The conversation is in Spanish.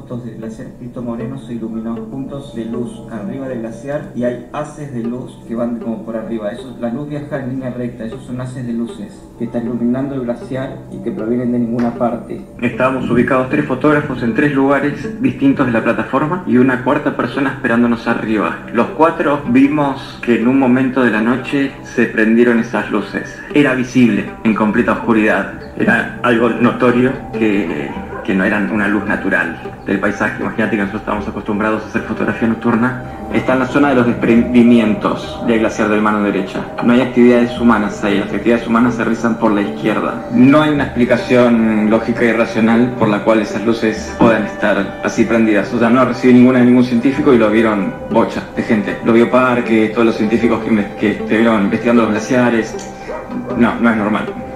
fotos del glaciar Perito Moreno se iluminó puntos de luz arriba del glaciar y hay haces de luz que van como por arriba. Eso, la luz viaja en línea recta, esos son haces de luces que están iluminando el glaciar y que provienen de ninguna parte. Estábamos ubicados 3 fotógrafos en 3 lugares distintos de la plataforma y una cuarta persona esperándonos arriba. Los 4 vimos que en un momento de la noche se prendieron esas luces. Era visible en completa oscuridad. Era algo notorio que no eran una luz natural del paisaje. Imagínate que nosotros estamos acostumbrados a hacer fotografía nocturna. Está en la zona de los desprendimientos del glaciar del mano derecha. No hay actividades humanas ahí, las actividades humanas se realizan por la izquierda. No hay una explicación lógica y racional por la cual esas luces puedan estar así prendidas. O sea, no recibió ninguna de ningún científico y lo vieron bocha de gente. Lo vio Parque, todos los científicos que estuvieron investigando los glaciares. No es normal.